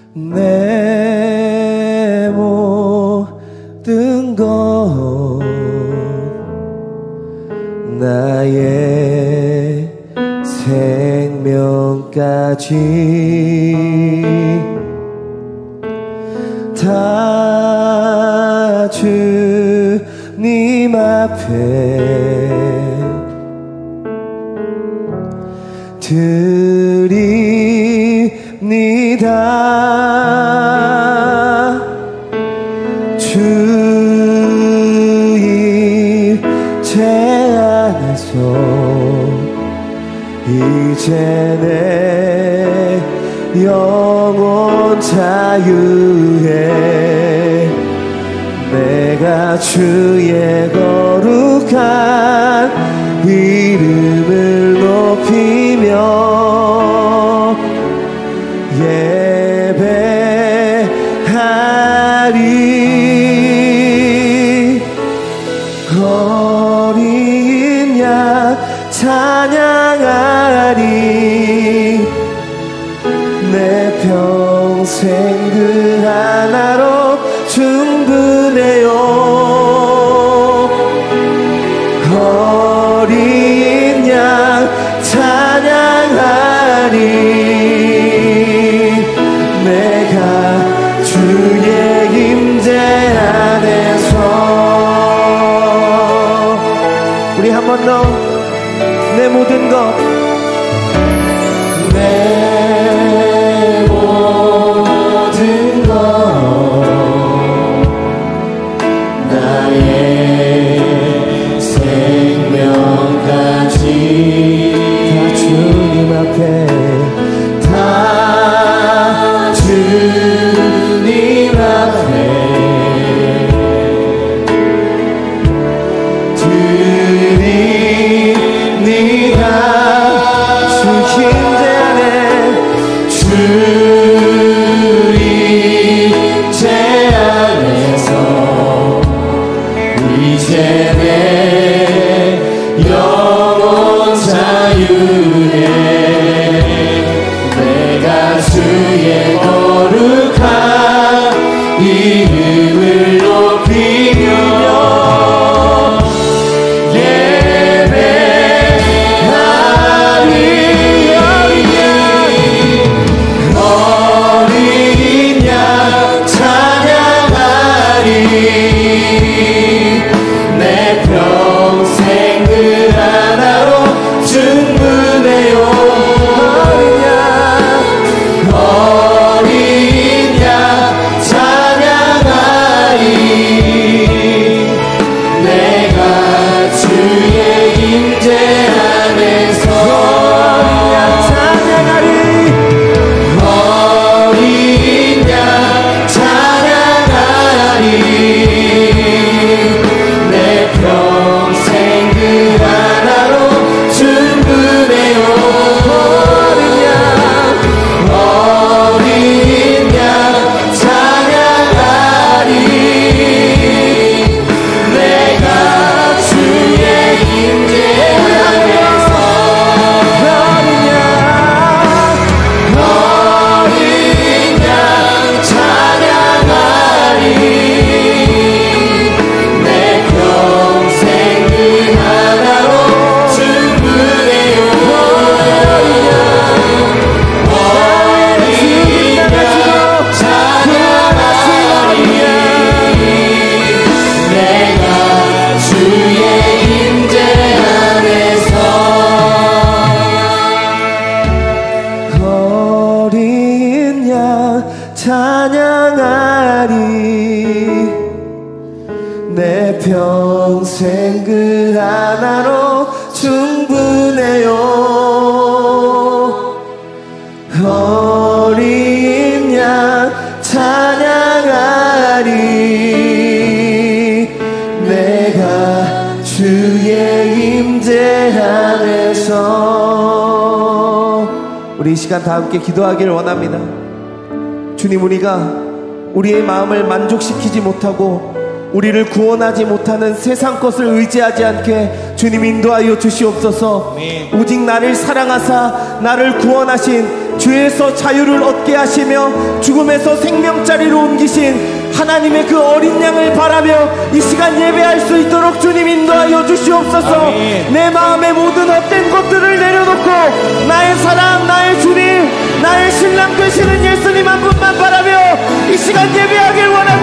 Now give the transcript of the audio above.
내 모든 것 나의 생명까지 다 주님 앞에 드립니다. 주의 제 안에서 이제 내 영혼 자유해 내가 주의 거룩한 이름을 높이며 예배하리. 어린 양 찬양하리. 내 평생 그 하나로 충분해요. 어린 양 찬양하리. 내가 주의 임재 안에서. 우리 한 번 더. 내 모든 것 내 모든 것 나의 생명까지 다 주님 앞에 다 주님 앞에 드립니다. 주 임재 안에 주의 제 안에서 이제 내 영혼 자유해 내가 주의 거룩한 이름을 높이며 내 평생 그 하나로 충분해요. 어린 양 찬양하리. 내가 주의 임재 안에서 어린 양 찬양하리. 어린 양 찬양하리. 내 평생 그 하나로 충분해요. 어린 양 찬양하리. 내가 주의 임재 안에서 어린 양 찬양하리. 내 평생 그 하나로 충분해요. 어린 양 찬양하리. 내가 주의 임재 안에서 어린 양 찬양하리. 내 평생 그 하나로 충분해요. 어린 양 찬양하리. 내가 주의 임재 안에서. 우리 이 시간 다 함께 기도하기를 원합니다. 주님, 우리가 우리의 마음을 만족시키지 못하고 우리를 구원하지 못하는 세상 것을 의지하지 않게 주님 인도하여 주시옵소서. 오직 나를 사랑하사 나를 구원하신 죄에서 자유를 얻게 하시며 죽음에서 생명자리로 옮기신 하나님의 그 어린 양을 바라며 이 시간 예배할 수 있도록 주님 인도하여 주시옵소서. 아멘. 내 마음의 모든 헛된 것들을 내려놓고 나의 사랑, 나의 주님, 나의 신랑 되시는 예수님 한 분만 바라며 이 시간 예배하길 원합니다.